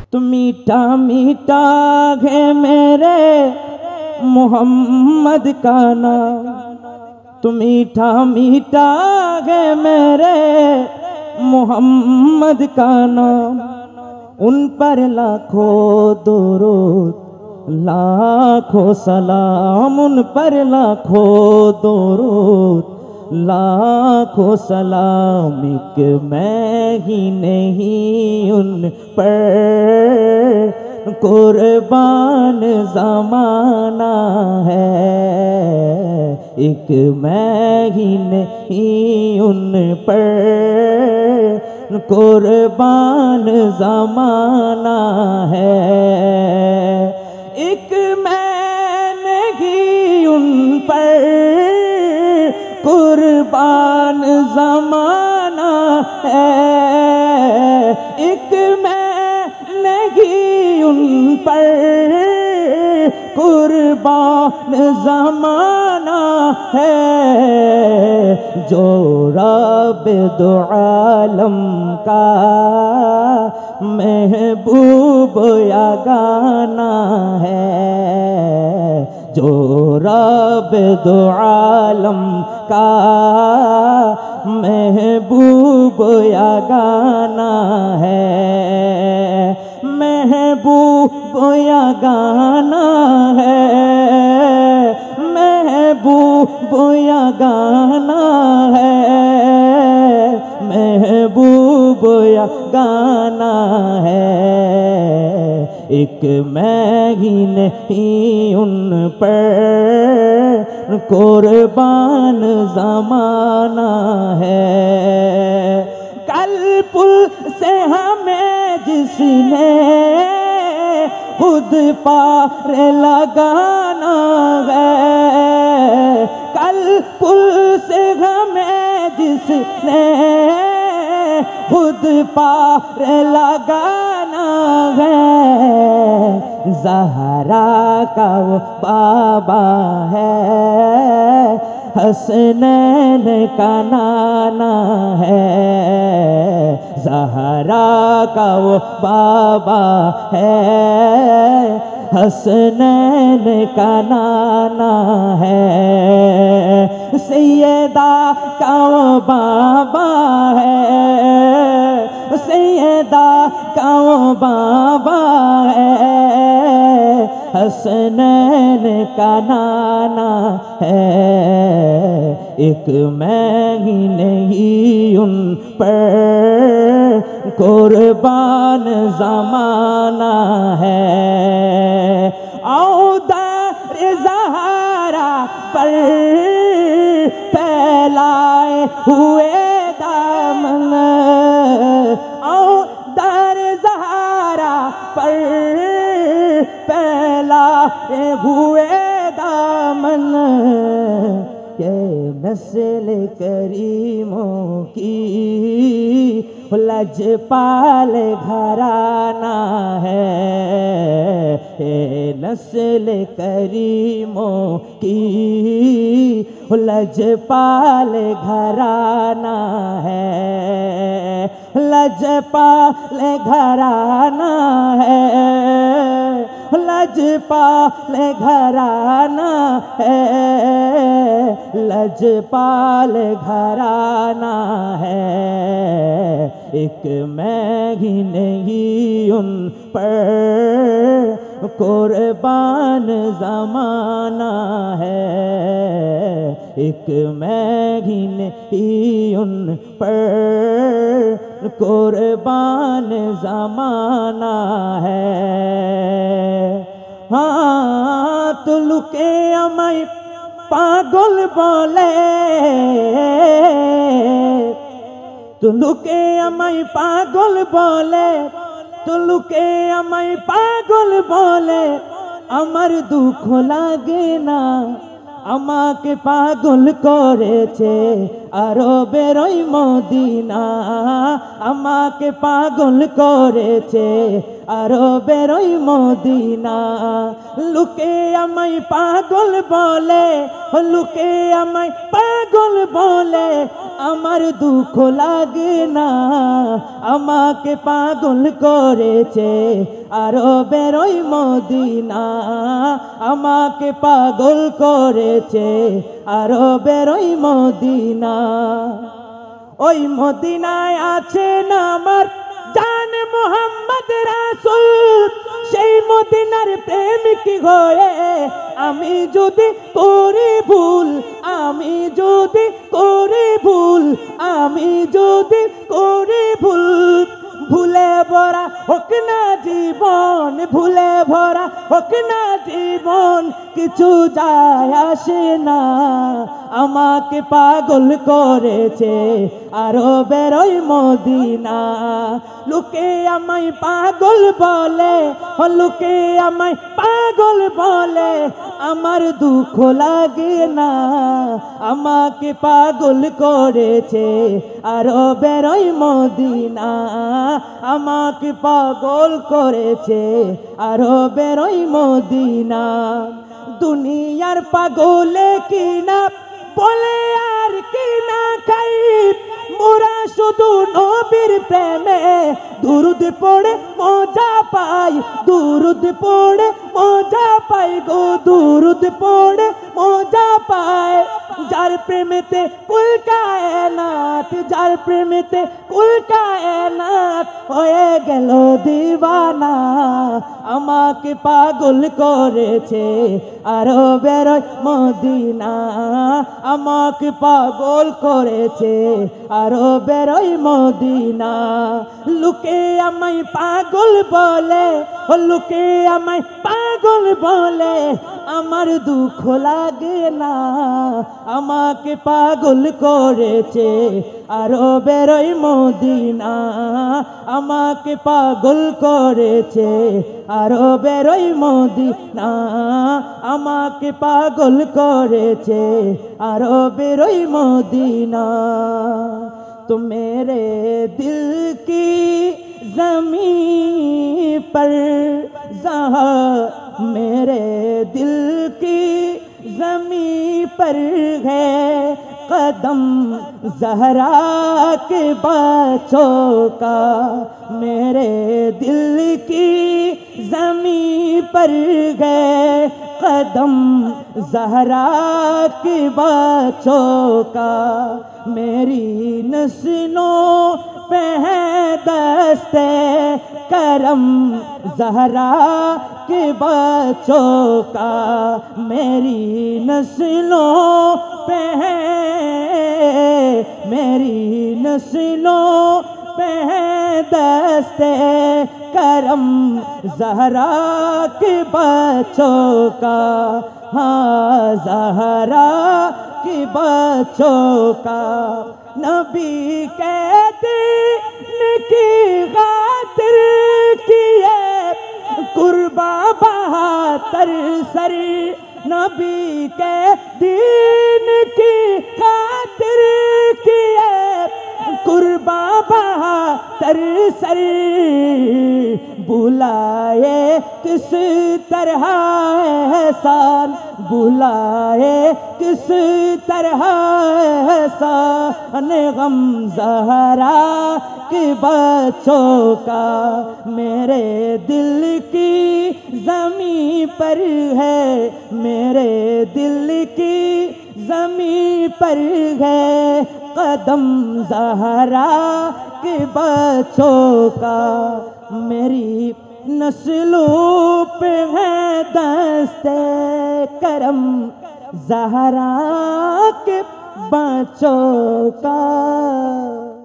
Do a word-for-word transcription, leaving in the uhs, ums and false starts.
तो मीठा मीठा है मेरे मोहम्मद का नाम, तो मीठा मीठा है मेरे मोहम्मद का नाम। उन पर लाखों दुरूद लाखों सलाम, उन पर लाखों दुरूद लाखों सलाम। एक मैं ही नहीं उन पर कुर्बान ज़माना है, एक मैं ही नहीं उन पर कुर्बान ज़माना है। एक मैं नहीं उन पर कुर्बान ज़माना है, एक मैं नहीं उन पर कुर्बान ज़माना है। जो रब दो आलम का महबूब या गाना है, जो रब दो आलम का महबूब या गाना है, महबूब या गाना है, महबूब या गाना है, महबूब या गाना है। एक मैं ही नहीं उन पर कुर्बान ज़माना है। कल पुल से हमें जिसने खुद पार लगाना है, कल पुल से हमें जिसने खुद पार लगाना है। ज़हरा का वो बाबा है, हसनैन का नाना है, ज़हरा का वो बाबा है, हसनैन का नाना है। सैयदा का वो बाबा है, सैयदा का वो बाबा है, हसनैन का नाना है। एक मैं ही नहीं उन पर कुर्बान ज़माना है। आओ दर ज़हरा पर फैलाए हुए दामन, आओ दर ज़हरा पर फैलाए हुए दामन। ये नस्ल करीमों की लजपाल घराना है, ये नस्ल करीमों की लजपाल घराना है, लजपाल घराना है, लजपाल घराना है, लजपाल घराना है। एक मैं ही नहीं उन पर कुर्बान ज़माना है, एक मैं ही नहीं उन पर कुर्बान ज़माना है। हाँ तो लुके अमय पागल बोले, तो लुके अमय पागल बोले, तो लुके अमय पागल बोले, আমার দুঃখ লাগে না আমাকে পাগল করেছে আরবের ওই মদিনা, আমাকে পাগল করেছে আরবের ওই মদিনা। লোকে আমায় পাগল বলে, লোকে আমায় পাগল বলে, আমার দুঃখ লাগে না আমাকে পাগল করেছে আরবের ওই মদিনা আমাকে পাগল করেছে আরবের ওই মদিনা। ওই মদিনায় আছেন আমার জান মুহাম্মদ রাসূল, সেই মদিনার প্রেমিক হয়ে আমি যদি করি ভুল, আমি যদি করি ভুল, আমি যদি করি ভুল, ভুলে ভরা হোক না জীবন, ভুলে ভরা হোক না জীবন, কিছু যায় আসে না। আমাকে পাগল করেছে আরবের ওই মদিনা। লোকে আমায় পাগল বলে, লোকে আমায় পাগল বলে, আমার দুঃখ লাগে না। আমাকে পাগল করেছে আরবের ওই মদিনা, আমাকে পাগল করেছে আরবের ওই মদিনা। দুনিয়ার পাগলে কিনা বলে আর কিনা খাই, মোরা শুধু নবীর প্রেমে দুরুদ পড়ে মজা পাই, দুরুদ পড়ে মজা পাই গো, দুরুদ পড়ে মজা পাই। যার প্রেমেতে কুল কায়নাত, যার প্রেমেতে কুল কায়নাত হয়ে গেল দিওয়ানা। আমাকে পাগল করেছে আরবের মদিনা, আমাকে পাগল করেছে আরবের মদিনা। লোকে আমায় পাগল বলে, লোকে আমায় পাগল বলে, আমার দুঃখ লাগে না। আমাকে পাগল করেছে আরবের মদিনা, আমাকে পাগল করেছে আরবের মদিনা, আমাকে পাগল করেছে আরবের মদিনা। तो मेरे दिल की ज़मीं पर जहाँ, मेरे दिल की ज़मीं पर है कदम ज़हरा के बच्चों का, मेरे दिल की ज़मीं पर है कदम ज़हरा के बच्चों का। मेरी नस्लों पे है दस्ते करम ज़हरा के बच्चों का, मेरी नस्लों पे है, मेरी नस्लों पे है दस्ते करम ज़हरा के बच्चों का। हाँ ज़हरा के बच्चों का। नबी के दीन की खातिर किए कुर्बा बहातर सर, नबी के दीन की खातिर किए कुर्बा बहातर सर। बुलाए किस तरह एहसान, बुलाए किस तरह एहसान गम ज़हरा के बच्चों का। मेरे दिल की ज़मीं पर है, मेरे दिल की ज़मीं पर है कदम ज़हरा के बच्चों का। मेरी नस्लों पे है दस्ते करम ज़हरा के बच्चों का।